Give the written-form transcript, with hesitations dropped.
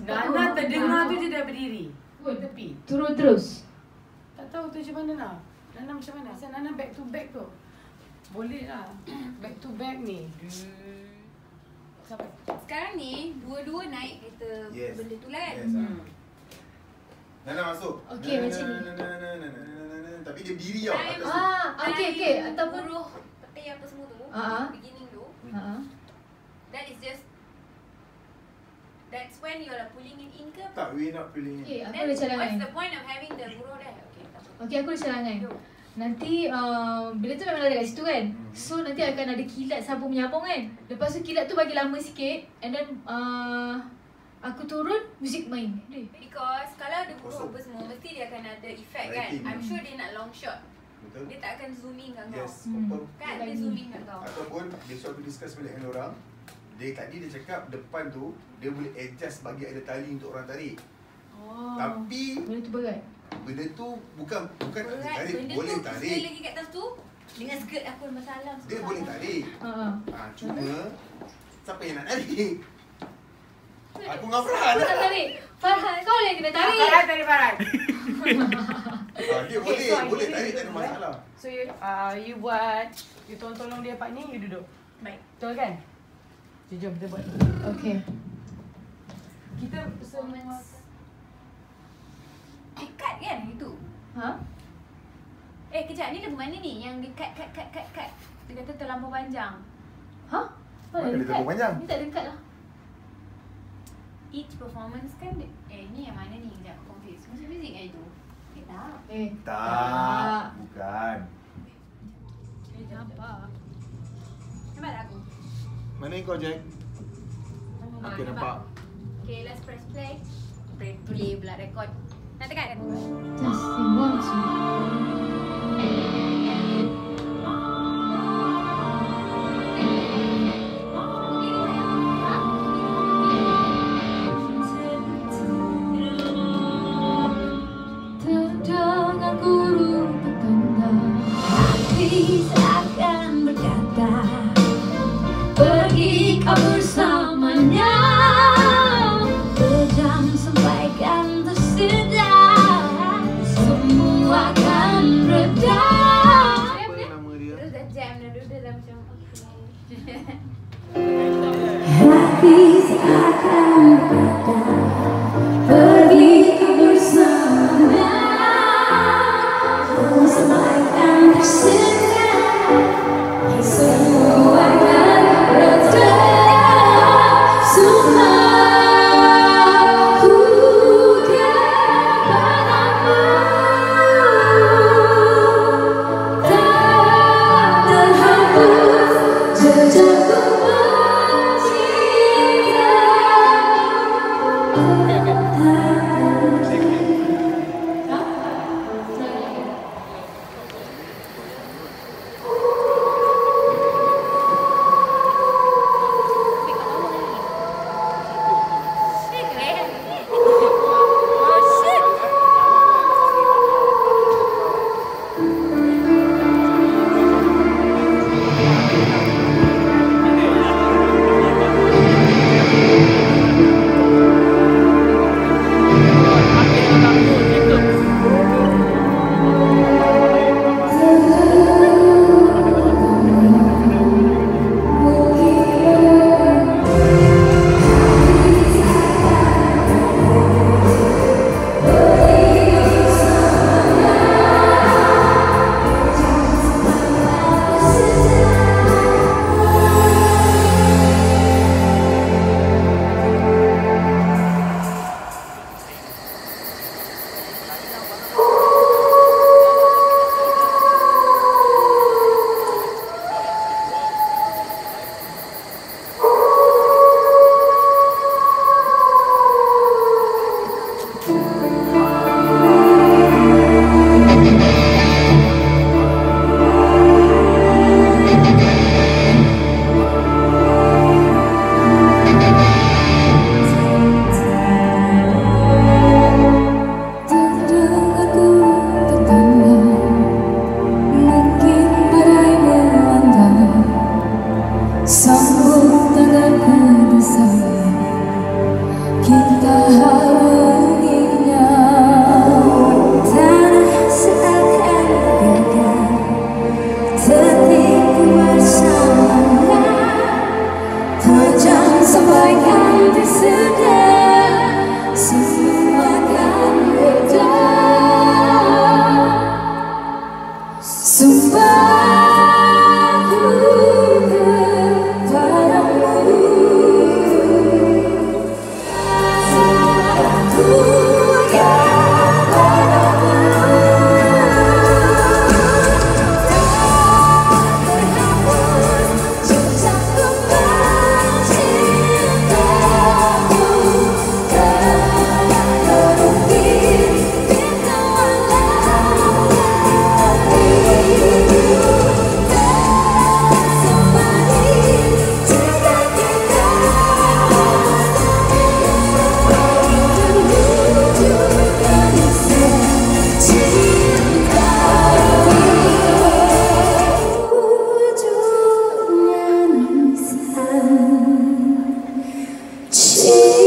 Nana terdengar tu je dah berdiri. Tepi. Turun terus. Tak tahu tu macam mana lah. Nana macam mana? Asal Nana back to back tu. Boleh lah. Back to back ni. Sampai. Sekarang ni dua-dua naik kereta benda tu kan. Nana masuk. Okey, macam ni. Tapi dia berdiri tau. Okey. Ataupun buruh peti apa semua tu. Beginning tu. That is just. That's when you are pulling it in ke? Tak, we not pulling in. okey, aku ada cadangan. What's the point of having the buruh there? Okay, tak apa. Okey, aku ada cadangan. Nanti bila tu memang ada kat situ kan. So nanti akan ada kilat sabung menyambung kan. Lepas tu kilat tu bagi lama sikit. And then aku turun, muzik main. Because kalau ada buruh apa semua, mesti dia akan ada effect kan. I'm sure dia nak long shot. Betul? Dia tak akan zooming kat kau. Yes, confirm. Kan dia zooming kat kau. Ataupun besok aku discuss balik dengan orang. Tadi dia cakap depan tu dia boleh adjust bagi ada tali untuk orang tarik. Tapi benda tu berat. Benda tu bukan berat. tarik, Benda boleh tu tarik. sekali lagi kat atas tu dengan skirt aku ada masalah. Dia boleh tarik. Cuma siapa yang nak tarik? Aku dengan Farhan. Aku tak tarik. Farhan, kau yang kena tarik. Farhan tarik Farhan. Dia boleh tarik, tak ada masalah. So you buat, you tolong dia part ni, you duduk. Baik. Betul kan? Jom kita buat. Okey. Kita semua Ikat kan itu? Kejap ni lagu mana ni? Yang dia cut. Dia kata terlampau panjang. Mana dia terlampau panjang? Ni tak dekat lah. Each performance kan ni yang mana ni? Sekejap aku confuse. Muzik kan itu? Tak. Tak. Bukan. Nampak. Nampak tak aku? Mana kau Jack? Okay, nampak. Okay, let's press play. Play pula record. Nak tekan kan? Testing 1, 2. Terdengar guru petanda, hati seakan berkata, pergi kau bersamanya. Pejam sampaikan tersedak, semua akan see